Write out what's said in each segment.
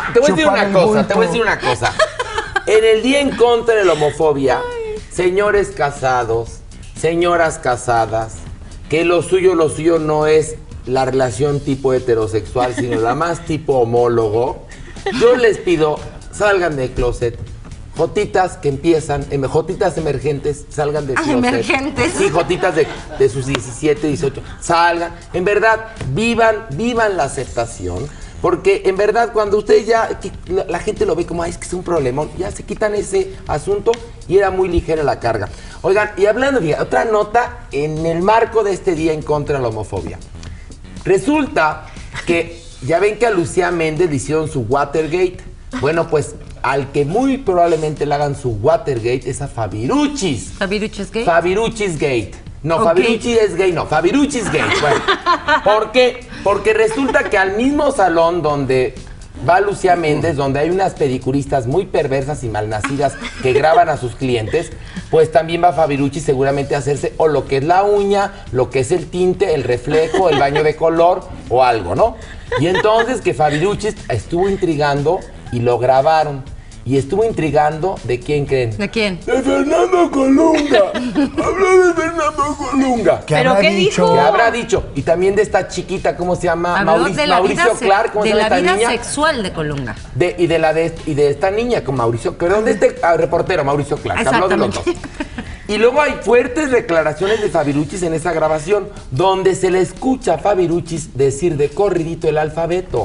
Te voy a decir una cosa. En el día en contra de la homofobia, señores casados, señoras casadas, que lo suyo no es la relación tipo heterosexual, sino la más tipo homólogo, yo les pido, salgan del closet. Jotitas que empiezan, jotitas emergentes, salgan del closet. Emergentes. Sí, jotitas de sus 17, 18, salgan. En verdad, vivan la aceptación. Porque en verdad cuando ustedes la gente lo ve como, ay, es que es un problemón, ya se quitan ese asunto y era muy ligera la carga. Oigan, y hablando, fíjate, otra nota en el marco de este día en contra de la homofobia. Resulta que ya ven que a Lucía Méndez le hicieron su Watergate. Bueno, pues al que muy probablemente le hagan su Watergate es a Fabiruchis. ¿Fabiruchis Gate? Fabiruchis Gate. No, okay. Fabiruchis es gay, no, Fabiruchis Gate. Bueno, ¿por qué? Porque resulta que al mismo salón donde va Lucía Méndez, donde hay unas pedicuristas muy perversas y malnacidas que graban a sus clientes, pues también va Fabiruchis seguramente a hacerse o lo que es la uña, lo que es el tinte, el reflejo, el baño de color o algo, ¿no? Y entonces que Fabiruchis estuvo intrigando y lo grabaron. Y estuvo intrigando, ¿de quién creen? ¿De quién? De Fernando Colunga. Habló de Fernando Colunga. ¿Pero qué dijo? ¿Qué habrá dicho? Y también de esta chiquita, ¿cómo se llama? Mauricio Clark, ¿cómo se llama esta niña? De la vida sexual de Colunga. Y de esta niña con Mauricio, perdón, de este reportero, Mauricio Clark. Habló de los dos. Y luego hay fuertes declaraciones de Fabiruchis en esa grabación, donde se le escucha a Fabiruchis decir de corridito el alfabeto.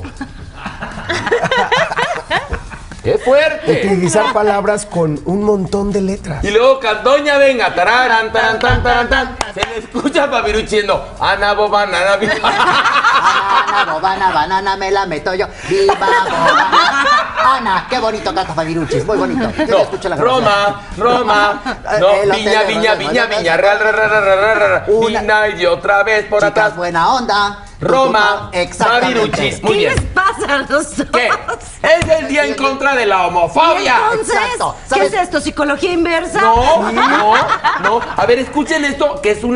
¡Qué fuerte! Utilizar palabras con un montón de letras. Y luego Doña Venga, tararán, taran, tan, taran, tan, se le escucha a Fabiruchis diciendo, Ana Bobana, viva. Ana Bobana, banana, me la meto yo. Viva Bobana. Ana, qué bonito canta Fabiruchis, muy bonito. No, Roma, no, Viña, Real, Viña y otra vez por Chicas, atrás. buena onda. Roma, Fabiruchis, muy bien. ¿Qué les pasa a los dos? ¿Qué? Es el día en contra de la homofobia. Entonces, Exacto. ¿qué es esto? ¿Psicología inversa? No. A ver, escuchen esto, que es un